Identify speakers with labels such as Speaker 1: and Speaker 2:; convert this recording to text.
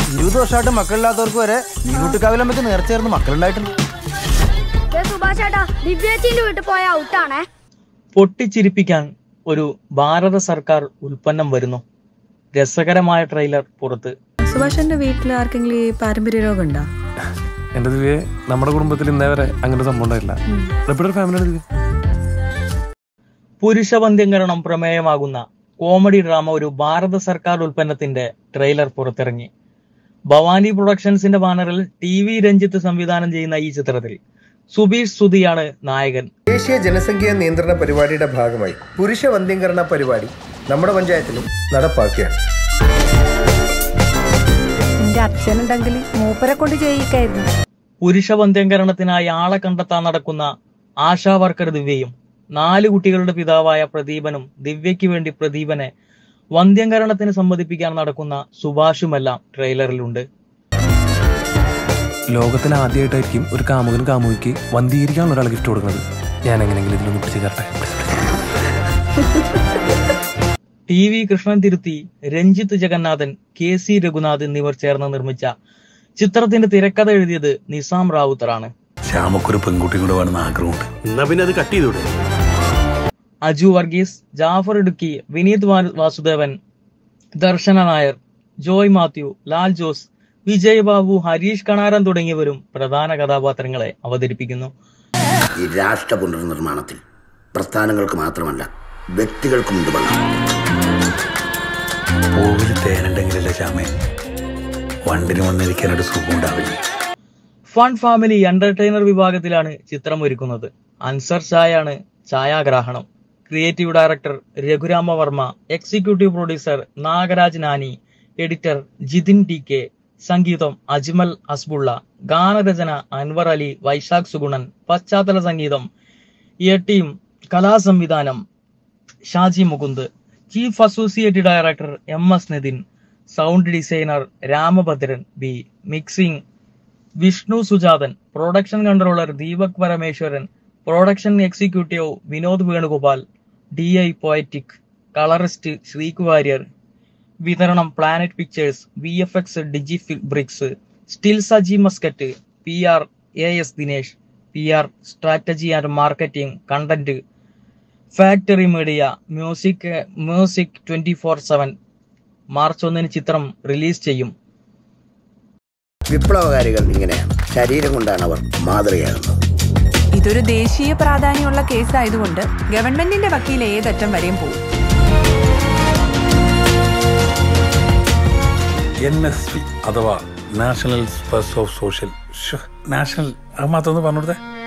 Speaker 1: 20 വർഷമായിട്ട് മക്കളില്ലാത്തവർക്ക് വരെ നീലൂട്ടുകാവിലമ്മയ്ക്ക് നേർച്ചയായിരുന്നു മക്കളുണ്ടായിട്ടുണ്ട്.
Speaker 2: പൊട്ടിച്ചിരിപ്പിക്കാൻ ഒരു ഭാരത സർക്കാർ ഉൽപ്പന്നം വരുന്നു. രസകരമായ ട്രെയിലർ പുറത്ത്.
Speaker 3: സുഭാഷന്റെ വീട്ടിൽ ആർക്കെങ്കിലും ഈ പാരമ്പര്യ രോഗം ഉണ്ടോ?
Speaker 4: എന്റെ ദിവ്യെ നമ്മുടെ കുടുംബത്തിൽ ഇന്നേ വരെ അങ്ങനെ സംഭവം ഉണ്ടായില്ല.
Speaker 2: പുരുഷവന്ധ്യംകരണം പ്രമേയമാകുന്ന കോമഡി ഡ്രാമ ഒരു ഭാരത സർക്കാർ ഉൽപ്പന്നത്തിന്റെ ട്രെയിലർ പുറത്തിറങ്ങി. ഭവാനി പ്രൊഡക്ഷൻസിന്റെ ബാനറിൽ TV രഞ്ജിത്ത് സംവിധാനം ചെയ്യുന്ന ഈ ചിത്രത്തിൽ സുബീഷ് സുധിയാണ് നായകൻ.
Speaker 5: ദേശീയ ജനസംഖ്യാ നിയന്ത്രണ പരിപാടിയുടെ ഭാഗമായി പുരുഷ വന്ധ്യംകരണ പരിപാടി നമ്മുടെ പഞ്ചായത്തിലും നടപ്പാക്കുകയാണ്.
Speaker 3: എന്റെ അച്ഛനുണ്ടെങ്കിൽ മൂപ്പരെ കൊണ്ട് ചെയ്യിക്കായിരുന്നു.
Speaker 2: പുരുഷവന്ധ്യംകരണത്തിനായി ആളെ കണ്ടെത്താൻ നടക്കുന്ന ആശാ വർക്കർ ദിവ്യയും 4 കുട്ടികളുടെ പിതാവായ പ്രദീപനും ദിവ്യയ്ക്ക് വേണ്ടി പ്രദീപനെ വന്ധ്യംകരണത്തിന് സമ്മതിപ്പിക്കാൻ നടക്കുന്ന സുഭാഷുമെല്ലാം ട്രെയിലറിലുണ്ട്.
Speaker 4: ലോകത്തിൽ ആദ്യമായിട്ടായിരിക്കും ഒരു കാമുകന് കാമുകിക്ക് വന്ധീകരിക്കാൻ ഒരാൾ ഗിഫ്റ്റ് കൊടുക്കുന്നത്. ഞാൻ എങ്ങനെയെങ്കിലും ഇതിലൊന്ന് പിടിച്ചു തരട്ടെ.
Speaker 2: TV കൃഷ്ണൻ തിരുത്തി, രഞ്ജിത്ത് ജഗന്നാഥൻ, KC രഘുനാഥ് എന്നിവർ ചേർന്ന് നിർമ്മിച്ച ചിത്രത്തിന്റെ തിരക്കഥ എഴുതിയത് നിസാം റാവുത്തറാണ്.
Speaker 6: ശ്യാമക്കൊരു പെൺകുട്ടി കൂടെ വേണമെന്ന് ആഗ്രഹമുണ്ട്. എന്നാ പിന്നെ അത് കട്ട് ചെയ്തൂടെ?
Speaker 2: അജു വർഗീസ്, ജാഫർ ഇടുക്കി, വിനീത് വാസുദേവൻ, ദർശന നായർ, ജോയ് മാത്യു, ലാൽ ജോസ്, വിജയ് ബാബു, ഹരീഷ് കണാരൻ തുടങ്ങിയവരും പ്രധാന കഥാപാത്രങ്ങളെ അവതരിപ്പിക്കുന്നു.
Speaker 6: ഈ രാഷ്ട്ര പുനർനിർമ്മാണത്തിൽ പ്രസ്ഥാനങ്ങൾക്ക് മാത്രമല്ല വ്യക്തികൾക്കും ഉണ്ട് പങ്ക്. പൂവിൽ തേനുണ്ടെങ്കിലല്ലേ ശ്യാമേ വണ്ടിന് വന്നിരിക്കാനൊരു സുഖം ഉണ്ടാവില്ല.
Speaker 2: ഫൺ ഫാമിലി എന്റർടൈനർ വിഭാഗത്തിലാണ് ചിത്രം ഒരുക്കുന്നത്. അൻസർ ഷായാണ് ഛായാഗ്രാഹണം. Creative director Raghurama Varma, executive producer Nagaraj Nani, editor Jithin TK, സംഗീതം അജ്മൽ ഹസ്ബുള്ള, ഗാനരചന അൻവർ അലി, വൈശാഖ് സുഗുണൻ, പശ്ചാത്തല സംഗീതം ടീം, കലാസംവിധാനം Shaji Mukund, chief associate director MS Nithin, sound designer Ramabhadran B, mixing Vishnu Sujathan, production controller Deepak Parameswaran, production executive Vinod Venugopal, DI Poetic, colourist Sreeku Warrier, വിതരണം Planet Pictures, VFX Digi Bricks, still Saji Muscat, PR AS Dinesh, PR strategy and marketing, Content Factory Media, music 24/7. March 1 ചിത്രം release ചെയ്യും.
Speaker 6: വിപ്ലവകാരികൾ ഇങ്ങനെയാണ്. ശരീരം കൊണ്ടാണ് അവർ മാതൃകയാകുന്നത്.
Speaker 7: ഇതൊരു ദേശീയ പ്രാധാന്യമുള്ള കേസായതുകൊണ്ട് ഗവൺമെന്റിന്റെ വക്കീൽ ഏതറ്റം വരെയും പോകും.
Speaker 6: NSP അഥവാ national space of social national അത് മാത്രം പറഞ്ഞു കൊടുത്തേ.